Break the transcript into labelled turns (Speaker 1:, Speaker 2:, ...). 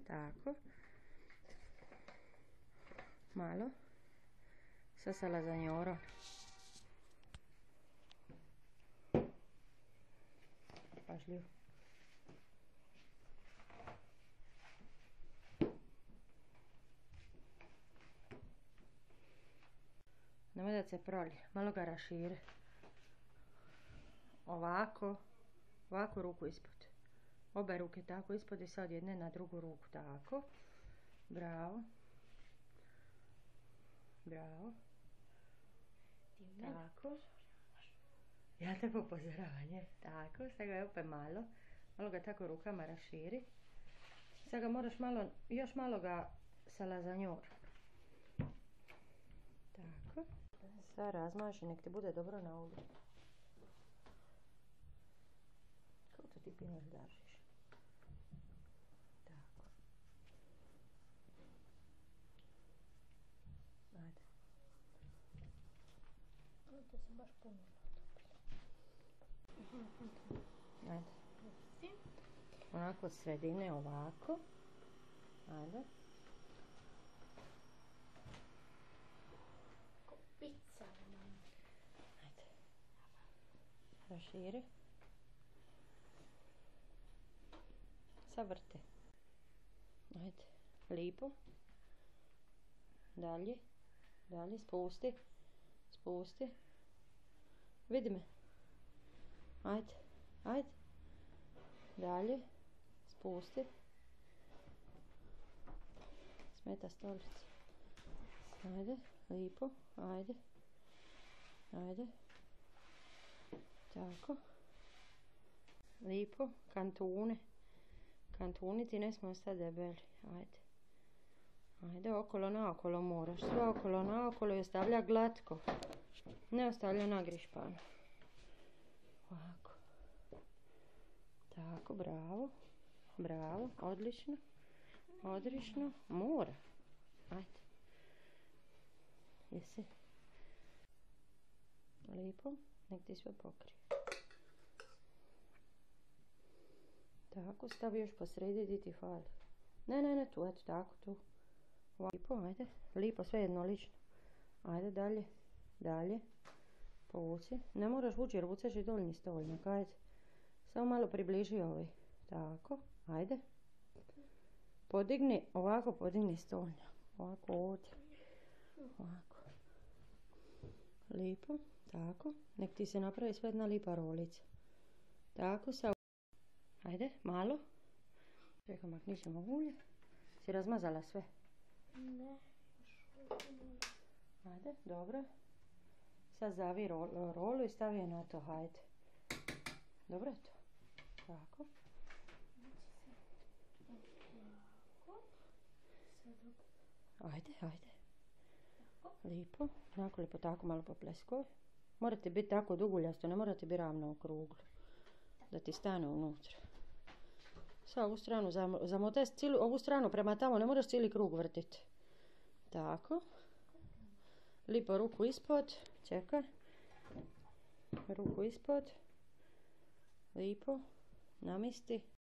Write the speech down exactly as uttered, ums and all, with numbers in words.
Speaker 1: tako. Malo. Sa salazanjorom. Pažljivo. Nemoj da se prolije, malo ga raširi. Ovako, ovako ruku ispod. Obe ruke tako ispod i sad jedne na drugu ruku, tako. Bravo. Bravo. Tako. Ja te upozoravanje. Tako, sad ga opet malo. Malo ga tako rukama raširi. Sad ga moraš malo, još malo ga salazanjor. Tako. Sad razmaži, nek ti bude dobro na ovu. Kako to ti pinoš držiš? Tako. Ajde.
Speaker 2: To sam baš puno natopila.
Speaker 1: Ajde. Onako od sredine ovako. Ajde.
Speaker 2: Ko pizza.
Speaker 1: Ajde. Raširi. Sad vrti. Ajde. Lipo. Dalje. Dalje. Spusti. Spusti. Vidi me. Ajde. Ajde. Dalje. Spusti. Smeta stolica. Ajde. Lipo. Ajde. Ajde. Tako. Lipo. Kantune. Kantuni ti ne smiju ostati debeli. Ajde. Ajde, okolo naokolo moraš. Sve okolo naokolo i ostavlja glatko. Ne ostavlja nagrišpano. Ovako. Tako, bravo. Bravo, odlično. Odlično. Mora. Ajde. Jesi? Lipo. Nek ti sve pokrije. Tako, stavi još po sredi di ti fali. Ne, ne, ne, tu, eto, tako, tu. Lipo, ajde. Lipo, sve jednolično. Ajde, dalje. Dalje. Povuci. Ne moraš vući jer vuceš i doljni stolnjak, ajde. Samo malo približi ovaj. Tako, ajde. Podigni, ovako podigni stolnjak. Ovako ovdje. Ovako. Lipo, tako. Nek ti se napravi sve jedna lipa rolica. Tako, sa... Ajde, malo. Čekaj, maknit ćemo ulje. Si razmazala sve?
Speaker 2: Ne.
Speaker 1: Ajde, dobro. Sad zavi rolu, rolu i stavi je na to, hajde. Dobro je to. Tako. Ajde, ajde. Lipo. Onako lipo, tako malo popleskovi. Morate biti tako duguljasto, ne morate biti ravno okruglo. Da ti stane unutra. Sad ovu stranu zamotaj, ovu stranu prema tamo, ne moraš cijeli krug vrtiti. Tako. Lipo ruku ispod, čekaj. Ruku ispod. Lipo. Namisti.